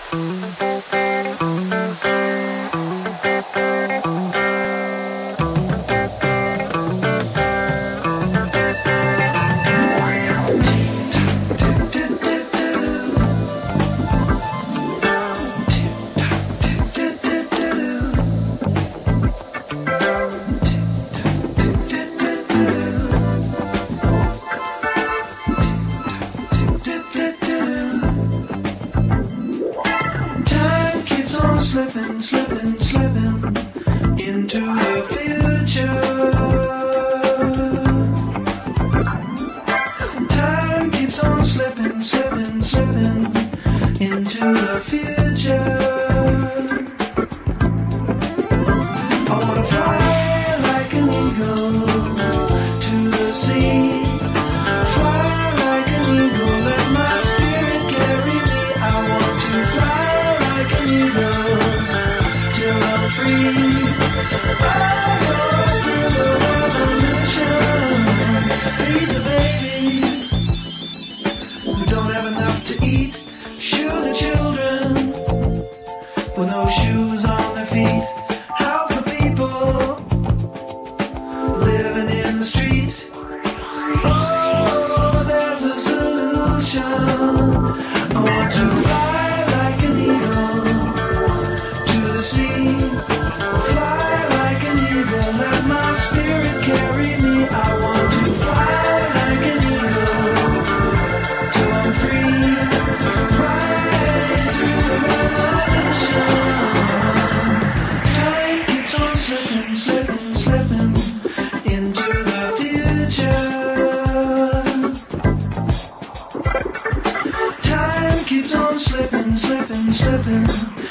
Slipping, slipping, slipping into the future. Time keeps on slipping, slipping, slipping into the future. I wanna fly like an eagle to the sea. Fly like an eagle, let my spirit carry me. I want to fly like an eagle till I'm free. I'll go through the revolution. Feed the babies who don't have enough to eat. Shoe the children with no shoes on their feet. House the people living in the street. Oh, there's a solution. I want to fly like an eagle to the sea. Fly like an eagle, let my spirit carry me. I want to fly like an eagle till I'm free. Right through the revolution. Time keeps on slipping, slipping, slipping into the future. Time keeps on slipping, slipping, slipping